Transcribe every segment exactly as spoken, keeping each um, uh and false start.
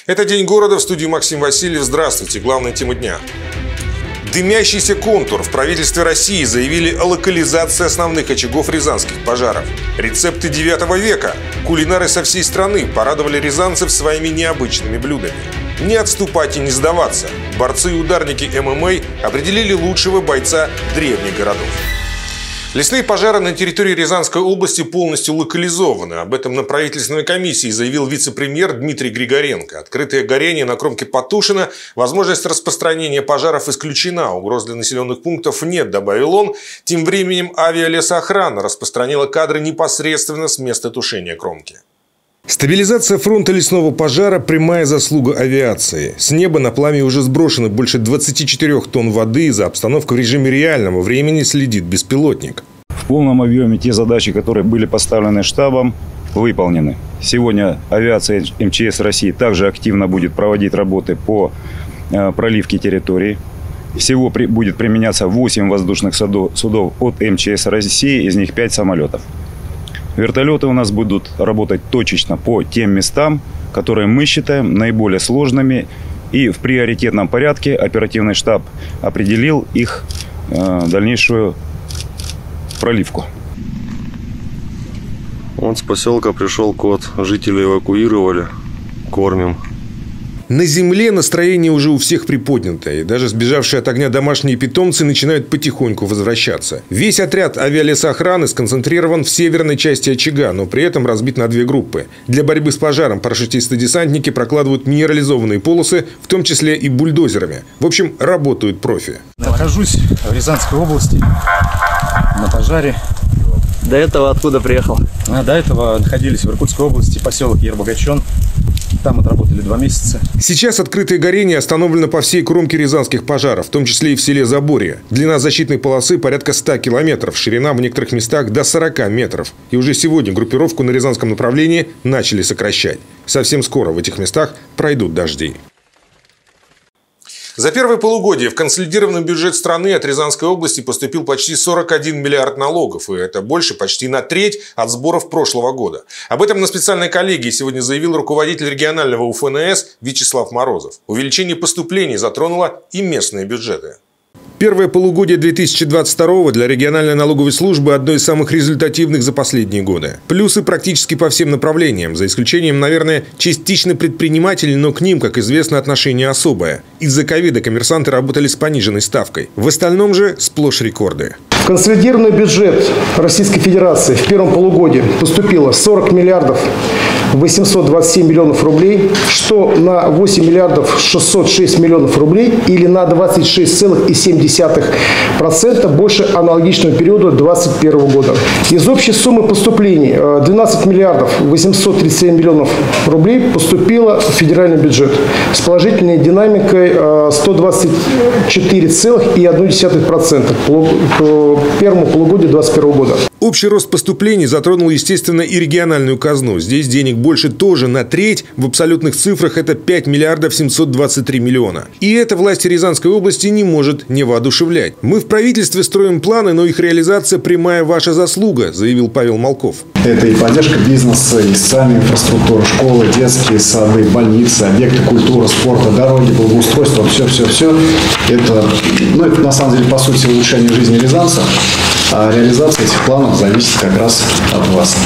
Это «День города», в студии Максим Васильев. Здравствуйте. Главная тема дня. Дымящийся контур. В правительстве России заявили о локализации основных очагов рязанских пожаров. Рецепты девятого века. Кулинары со всей страны порадовали рязанцев своими необычными блюдами. Не отступать и не сдаваться. Борцы и ударники эм эм а определили лучшего бойца древних городов. Лесные пожары на территории Рязанской области полностью локализованы. Об этом на правительственной комиссии заявил вице-премьер Дмитрий Григоренко. Открытое горение на кромке потушено, возможность распространения пожаров исключена, угроз для населенных пунктов нет, добавил он. Тем временем авиалесоохрана распространила кадры непосредственно с места тушения кромки. Стабилизация фронта лесного пожара – прямая заслуга авиации. С неба на пламя уже сброшено больше двадцати четырёх тонн воды. За обстановкой в режиме реального времени следит беспилотник. В полном объеме те задачи, которые были поставлены штабом, выполнены. Сегодня авиация эм че эс России также активно будет проводить работы по проливке территории. Всего будет применяться восемь воздушных судов от эм че эс России, из них пять самолетов. Вертолеты у нас будут работать точечно по тем местам, которые мы считаем наиболее сложными. И в приоритетном порядке оперативный штаб определил их э, дальнейшую проливку. Вот с поселка пришел кот. Жители эвакуировали. Кормим. На земле настроение уже у всех приподнятое. И даже сбежавшие от огня домашние питомцы начинают потихоньку возвращаться. Весь отряд авиалесоохраны сконцентрирован в северной части очага, но при этом разбит на две группы. Для борьбы с пожаром парашютисты-десантники прокладывают минерализованные полосы, в том числе и бульдозерами. В общем, работают профи. Нахожусь в Рязанской области на пожаре. До этого откуда приехал? А, до этого находились в Иркутской области, поселок Ербогачон. Там отработали два месяца. Сейчас открытое горение остановлено по всей кромке рязанских пожаров, в том числе и в селе Заборье. Длина защитной полосы порядка ста километров, ширина в некоторых местах до сорока метров. И уже сегодня группировку на рязанском направлении начали сокращать. Совсем скоро в этих местах пройдут дожди. За первое полугодие в консолидированный бюджет страны от Рязанской области поступил почти сорок один миллиард налогов. И это больше почти на треть от сборов прошлого года. Об этом на специальной коллегии сегодня заявил руководитель регионального у эф эн эс Вячеслав Морозов. Увеличение поступлений затронуло и местные бюджеты. Первое полугодие две тысячи двадцать второго для региональной налоговой службы одно из самых результативных за последние годы. Плюсы практически по всем направлениям, за исключением, наверное, частично предпринимателей, но к ним, как известно, отношение особое. Из-за ковида коммерсанты работали с пониженной ставкой. В остальном же сплошь рекорды. В консолидированный бюджет Российской Федерации в первом полугодии поступило сорок миллиардов восемьсот двадцать семь миллионов рублей, что на восемь миллиардов шестьсот шесть миллионов рублей или на двадцать шесть целых семь десятых процента больше аналогичного периода две тысячи двадцать первого года. Из общей суммы поступлений двенадцать миллиардов восемьсот тридцать семь миллионов рублей поступило в федеральный бюджет с положительной динамикой сто двадцать четыре целых одна десятая процента по первому полугодию две тысячи двадцать первого года. Общий рост поступлений затронул, естественно, и региональную казну. Здесь денег больше тоже на треть. В абсолютных цифрах это пять миллиардов семьсот двадцать три миллиона. И это власти Рязанской области не может не воодушевлять. Мы в правительстве строим планы, но их реализация прямая ваша заслуга, заявил Павел Малков. Это и поддержка бизнеса, и социальная инфраструктура, школы, детские сады, больницы, объекты культуры, спорта, дороги, благоустройство, все-все-все. Это, ну, это на самом деле, по сути, улучшение жизни рязанцев. А реализация этих планов зависит как раз от вас.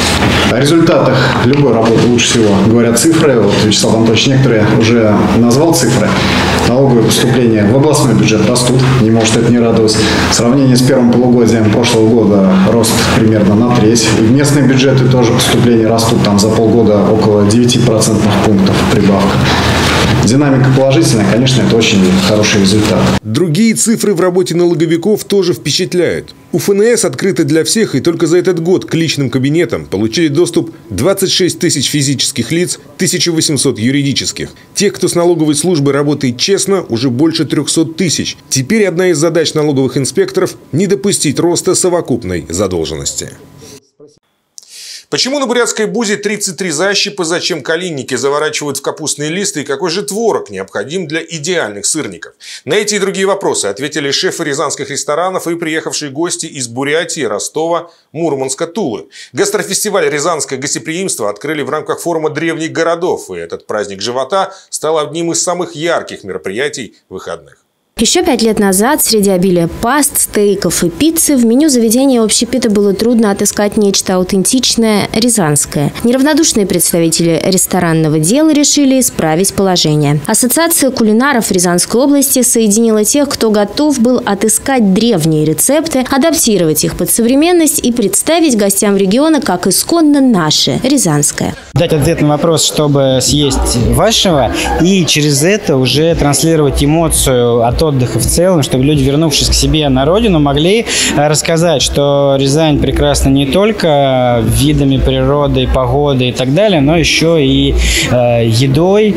О результатах любой работы лучше всего говорят цифры. Вот Вячеслав Антонович некоторые уже назвал цифры. Налоговые поступления в областной бюджет растут, не может это не радовать. В сравнении с первым полугодием прошлого года рост примерно на треть. И в местные бюджеты тоже поступления растут, там за полгода около девяти процентных пунктов прибавка. Динамика положительная, конечно, это очень хороший результат. Другие цифры в работе налоговиков тоже впечатляют. У эф эн эс открыто для всех, и только за этот год к личным кабинетам получили доступ двадцать шесть тысяч физических лиц, тысяча восемьсот юридических. Тех, кто с налоговой службой работает честно, уже больше трёхсот тысяч. Теперь одна из задач налоговых инспекторов – не допустить роста совокупной задолженности. Почему на бурятской бузе тридцать три защипа, зачем калинники заворачивают в капустные листы и какой же творог необходим для идеальных сырников? На эти и другие вопросы ответили шефы рязанских ресторанов и приехавшие гости из Бурятии, Ростова, Мурманска, Тулы. Гастрофестиваль «Рязанское гостеприимство» открыли в рамках форума древних городов, и этот праздник живота стал одним из самых ярких мероприятий выходных. Еще пять лет назад среди обилия паст, стейков и пиццы в меню заведения общепита было трудно отыскать нечто аутентичное, рязанское. Неравнодушные представители ресторанного дела решили исправить положение. Ассоциация кулинаров Рязанской области соединила тех, кто готов был отыскать древние рецепты, адаптировать их под современность и представить гостям региона как исконно наше, рязанское. Дать ответ на вопрос, чтобы съесть вашего, и через это уже транслировать эмоцию от отдыха в целом, чтобы люди, вернувшись к себе на родину, могли рассказать, что Рязань прекрасна не только видами природы, погоды и так далее, но еще и э, едой.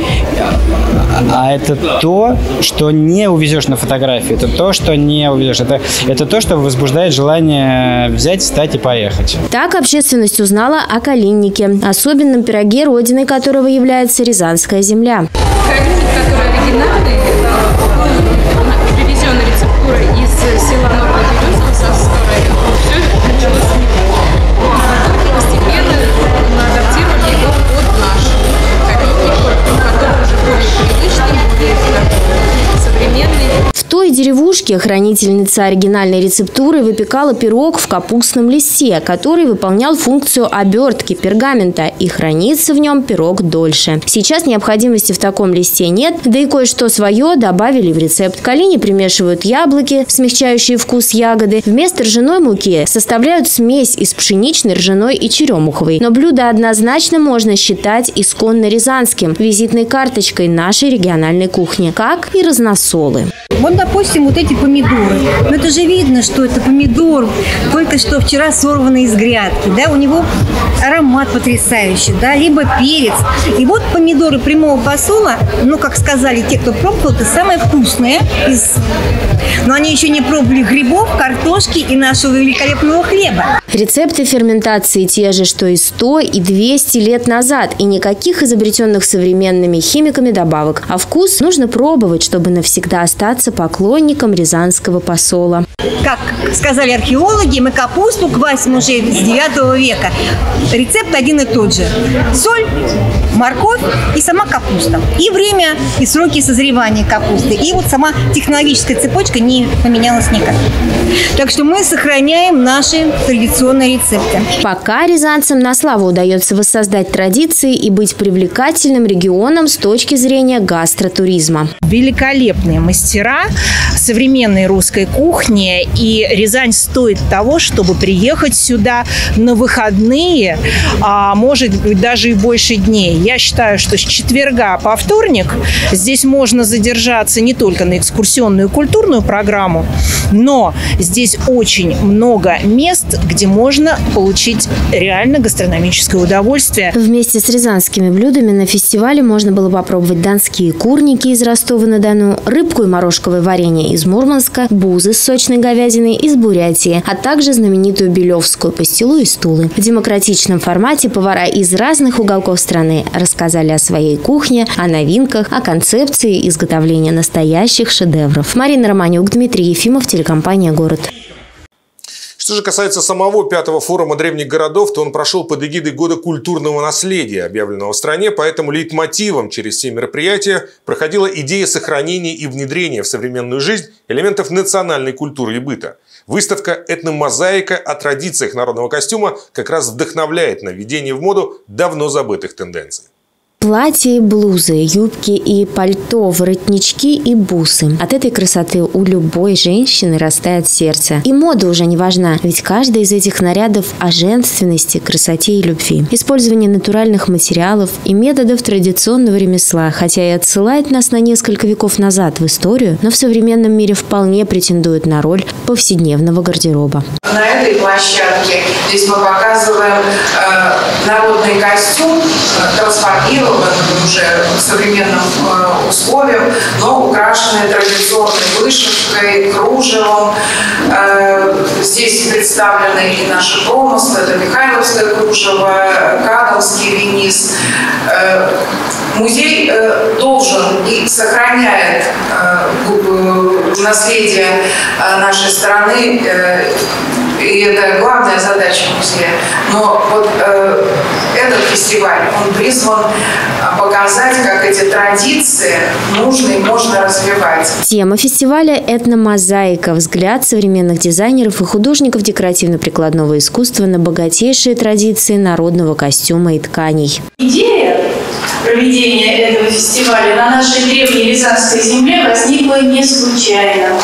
А это то, что не увезешь на фотографии, это то, что не увезешь. Это, это то, что возбуждает желание взять, встать и поехать. Так общественность узнала о калиннике, особенном пироге, родиной которого является Рязанская земля. Калинник, который оригинальный, привезенный рецептура из села Новоберезово, Сосского района. Все началось с него. Постепенно мы адаптировали его под наш калинник, который уже более привычный, более современный. В той деревушке хранительница оригинальной рецептуры выпекала пирог в капустном листе, который выполнял функцию обертки пергамента, и хранится в нем пирог дольше. Сейчас необходимости в таком листе нет, да и кое-что свое добавили в рецепт. К калине примешивают яблоки, смягчающие вкус ягоды. Вместо ржаной муки составляют смесь из пшеничной, ржаной и черемуховой. Но блюдо однозначно можно считать исконно рязанским, визитной карточкой нашей региональной кухни, как и разносолы. Вот, допустим, вот эти помидоры. Но это же видно, что это помидор, только что вчера сорванный из грядки. Да? У него аромат потрясающий, да? Либо перец. И вот помидоры прямого посола, ну, как сказали те, кто пробовал, это самое вкусное из... Но они еще не пробовали грибов, картошки и нашего великолепного хлеба. Рецепты ферментации те же, что и сто, и двести лет назад. И никаких изобретенных современными химиками добавок. А вкус нужно пробовать, чтобы навсегда остаться поклонником рязанского посола. Как сказали археологи, мы капусту квасим уже с девятого века. Рецепт один и тот же. Соль, морковь и сама капуста. И время, и сроки созревания капусты. И вот сама технологическая цепочка не поменялась никак. Так что мы сохраняем наши традиционные рецепты. Пока рязанцам на славу удается воссоздать традиции и быть привлекательным регионом с точки зрения гастротуризма. Великолепные мастера современной русской кухни, и Рязань стоит того, чтобы приехать сюда на выходные, а может быть даже и больше дней. Я считаю, что с четверга по вторник здесь можно задержаться не только на экскурсионную и культурную программу, но здесь очень много мест, где можно получить реально гастрономическое удовольствие. Вместе с рязанскими блюдами на фестивале можно было попробовать донские курники из Ростова-на-Дону, рыбку и морожковое варенье из Мурманска, бузы с сочной говядиной из Бурятии, а также знаменитую белевскую пастилу из Тулы. В демократичном формате повара из разных уголков страны рассказали о своей кухне, о новинках, о концепции изготовления настоящих шедевров. Марина Романюк, Дмитрий Ефимов, телекомпания «Город». Что же касается самого пятого форума древних городов, то он прошел под эгидой Года культурного наследия, объявленного в стране, поэтому лейтмотивом через все мероприятия проходила идея сохранения и внедрения в современную жизнь элементов национальной культуры и быта. Выставка «Этномозаика» о традициях народного костюма как раз вдохновляет на введение в моду давно забытых тенденций. Платья и блузы, юбки и пальто, воротнички и бусы. От этой красоты у любой женщины растает сердце. И мода уже не важна, ведь каждый из этих нарядов о женственности, красоте и любви. Использование натуральных материалов и методов традиционного ремесла, хотя и отсылает нас на несколько веков назад в историю, но в современном мире вполне претендует на роль повседневного гардероба. На этой площадке здесь мы показываем э, народный костюм, трансформированный уже современным э, условиям, но украшенные традиционной вышивкой, кружевом. Э, здесь представлены и наши промыслы, это Михайловское кружево, Кадовский венис. Э, музей э, должен и сохраняет э, наследие э, нашей страны, э, и это главная задача музея. Но вот э, этот фестиваль, он призван показать, как эти традиции нужно и можно развивать. Тема фестиваля – этномозаика, взгляд современных дизайнеров и художников декоративно-прикладного искусства на богатейшие традиции народного костюма и тканей. Идея проведения этого фестиваля на нашей древней Рязанской земле возникла не случайно.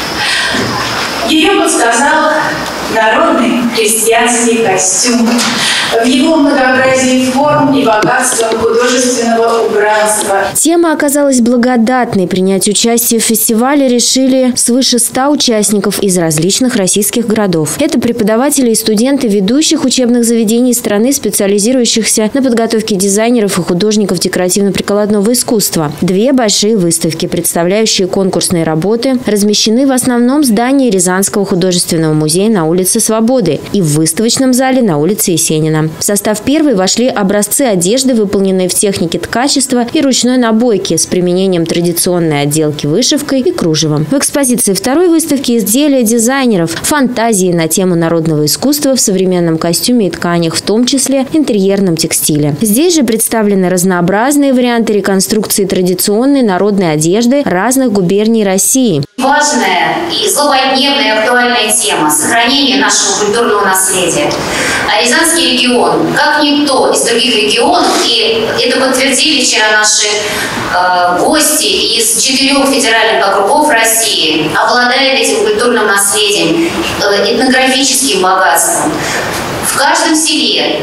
Ее подсказал народный крестьянский костюм в его многообразии форм и богатством художественного убранства. Тема оказалась благодатной. Принять участие в фестивале решили свыше ста участников из различных российских городов. Это преподаватели и студенты ведущих учебных заведений страны, специализирующихся на подготовке дизайнеров и художников декоративно-прикладного искусства. Две большие выставки, представляющие конкурсные работы, размещены в основном здании Рязанского художественного музея на улице Свободы и в выставочном зале на улице Есенина. В состав первой вошли образцы одежды, выполненные в технике ткачества и ручной набойки с применением традиционной отделки вышивкой и кружевом. В экспозиции второй выставки изделия дизайнеров, фантазии на тему народного искусства в современном костюме и тканях, в том числе интерьерном текстиле. Здесь же представлены разнообразные варианты реконструкции традиционной народной одежды разных губерний России. Важная и злободневная актуальная тема – сохранение нашего культурного наследия. А Рязанский регион, как никто из других регионов, и это подтвердили вчера наши э, гости из четырех федеральных округов России, обладает этим культурным наследием, э, этнографическим богатством. В каждом селе,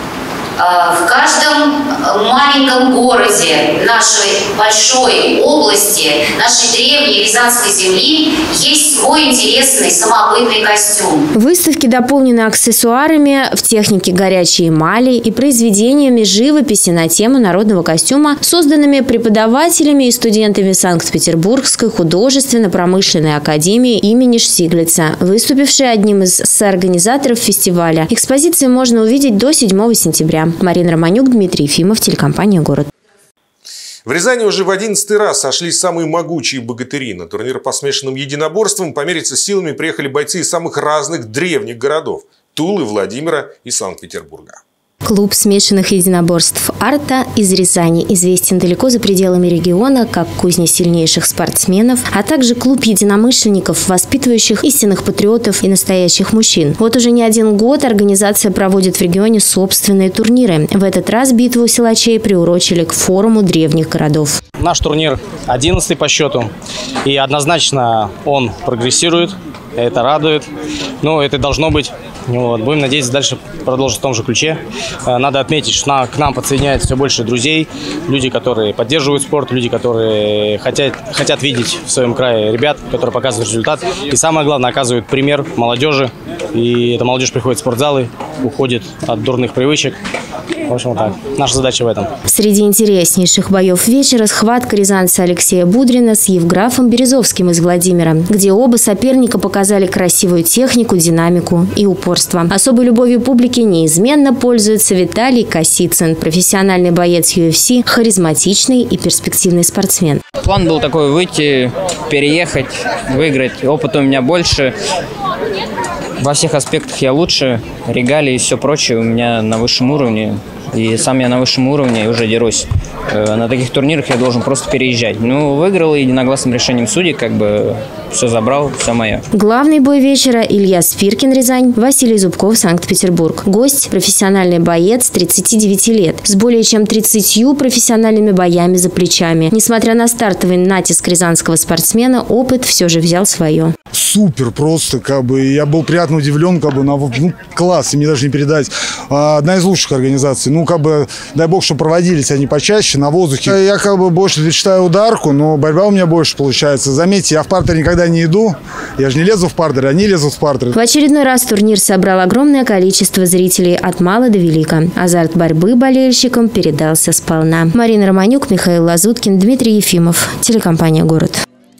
в каждом маленьком городе нашей большой области, нашей древней Рязанской земли есть свой интересный самобытный костюм. Выставки дополнены аксессуарами в технике горячей эмали и произведениями живописи на тему народного костюма, созданными преподавателями и студентами Санкт-Петербургской художественно-промышленной академии имени Штиглица, выступившей одним из соорганизаторов фестиваля. Экспозиции можно увидеть до седьмого сентября. Марина Романюк, Дмитрий Ефимов, телекомпания «Город». В Рязани уже в одиннадцатый раз сошлись самые могучие богатыри. На турнир по смешанным единоборствам помериться силами приехали бойцы из самых разных древних городов – Тулы, Владимира и Санкт-Петербурга. Клуб смешанных единоборств «Арта» из Рязани известен далеко за пределами региона как кузня сильнейших спортсменов, а также клуб единомышленников, воспитывающих истинных патриотов и настоящих мужчин. Вот уже не один год организация проводит в регионе собственные турниры. В этот раз битву силачей приурочили к форуму древних городов. Наш турнир одиннадцатый по счету, и однозначно он прогрессирует. Это радует. Но это должно быть. Вот. Будем надеяться дальше продолжить в том же ключе. Надо отметить, что к нам подсоединяется все больше друзей, люди, которые поддерживают спорт, люди, которые хотят, хотят видеть в своем крае ребят, которые показывают результат. И самое главное, оказывают пример молодежи. И эта молодежь приходит в спортзалы, уходит от дурных привычек. В общем, вот так. Наша задача в этом. Среди интереснейших боев вечера схватка рязанца Алексея Будрина с Евграфом Березовским из Владимира, где оба соперника показали красивую технику, динамику и упорство. Особой любовью публики неизменно пользуется Виталий Косицын, профессиональный боец ю эф си, харизматичный и перспективный спортсмен. План был такой: выйти, переехать, выиграть. Опыта у меня больше. Во всех аспектах я лучше, регалии и все прочее у меня на высшем уровне. И сам я на высшем уровне уже дерусь. На таких турнирах я должен просто переезжать. Ну, выиграл единогласным решением судей, как бы все забрал, все мое. Главный бой вечера – Илья Спиркин, Рязань, Василий Зубков, Санкт-Петербург. Гость – профессиональный боец тридцати девяти лет, с более чем тридцатью профессиональными боями за плечами. Несмотря на стартовый натиск рязанского спортсмена, опыт все же взял свое. Супер просто, как бы, я был приятно удивлен, как бы, на, ну, класс, и мне даже не передать. Одна из лучших организаций. Ну, Ну, как бы, дай бог, что проводились они почаще на воздухе. Я как бы больше предпочитаю ударку, но борьба у меня больше получается. Заметьте, я в партер никогда не иду. Я же не лезу в партер, они лезут в партер. В очередной раз турнир собрал огромное количество зрителей от мала до велика. Азарт борьбы болельщикам передался сполна. Марина Романюк, Михаил Лазуткин, Дмитрий Ефимов. Телекомпания «Город».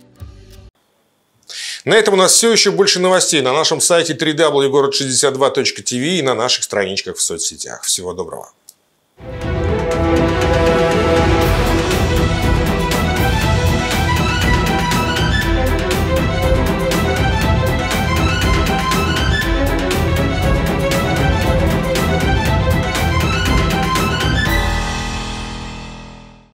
На этом у нас все. Еще больше новостей на нашем сайте дабл ю дабл ю дабл ю точка город шестьдесят два точка ти ви и на наших страничках в соцсетях. Всего доброго.